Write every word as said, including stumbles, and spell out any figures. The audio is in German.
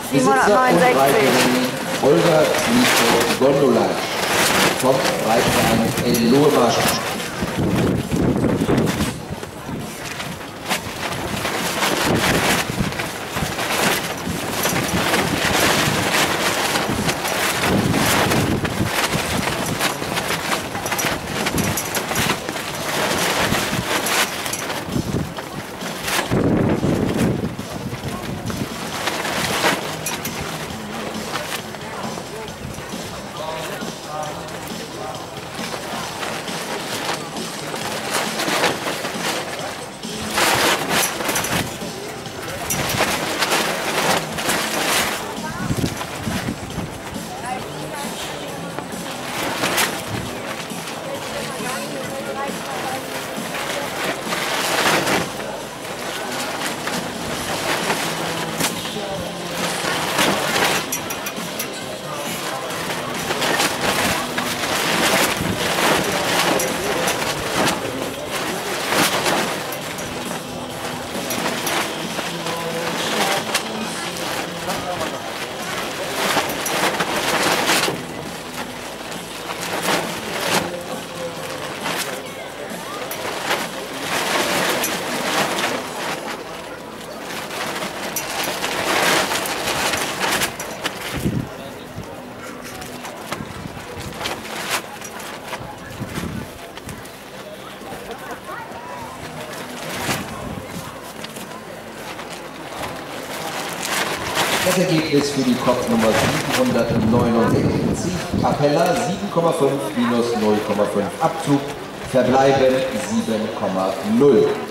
siebenhundertneunundsechzig. Olga Gondolac vom Reitverein Elloe-Marsch. Das Ergebnis für die Kopfnummer siebenhundertneunundsechzig, Capella sieben Komma fünf minus null Komma fünf Abzug, verbleiben sieben Komma null.